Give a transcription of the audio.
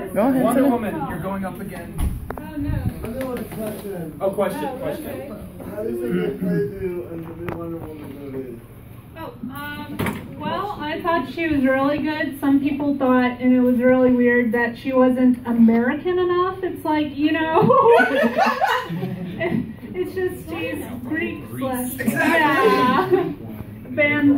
Go ahead. Wonder Woman, you're going up again. Oh, no. Oh, question. Oh, okay. How do you think they played you in the new Wonder Woman movie? Oh, well, I thought she was really good. Some people thought, and it was really weird, that she wasn't American enough. It's like, it's just, she's Greek. Exactly.